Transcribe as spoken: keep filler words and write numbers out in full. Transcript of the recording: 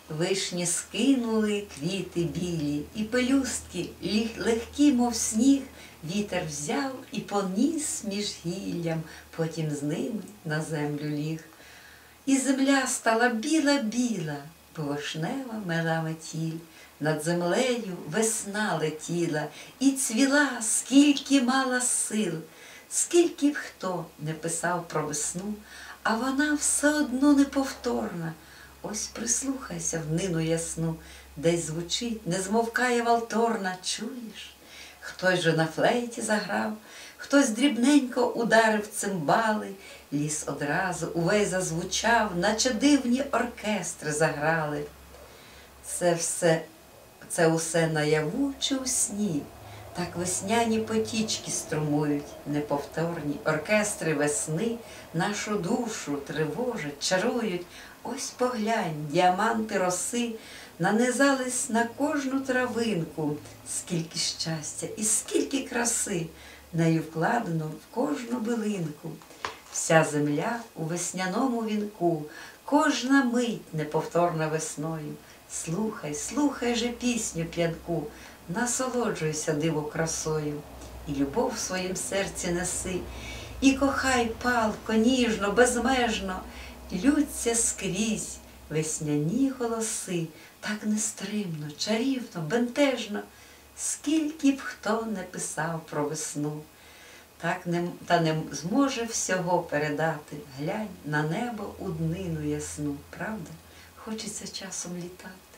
Вишні скинули квіти білі, і пелюстки, легкі, мов сніг, вітер взяв і поніс між гіллям, потім з ними на землю ліг. І земля стала біла-біла, бо вишнева мела метіль. Над землею весна летіла і цвіла, скільки мала сил. Скільки б хто не писав про весну, а вона все одно неповторна. Ось прислухайся в нину ясну, десь звучить, не змовкає валторна. Чуєш? Хтось же на флейті заграв, хтось дрібненько ударив цимбали. Ліс одразу увесь зазвучав, наче дивні оркестри заграли. Це все, це усе наяву чи у сні? Так весняні потічки струмують, неповторні оркестри весни нашу душу тривожать, чарують. Ось поглянь, діаманти роси нанизались на кожну травинку. Скільки щастя і скільки краси нею вкладено в кожну билинку. Вся земля у весняному вінку, кожна мить неповторна весною. Слухай, слухай же пісню п'янку, насолоджуйся диво красою. І любов в своїм серці неси, і кохай палко, ніжно, безмежно. Ллються скрізь весняні голоси, так нестримно, чарівно, бентежно. Скільки б хто не писав про весну, так не, та не зможе всього передати. Глянь на небо у днину ясну, правда? Хочеться часом літати.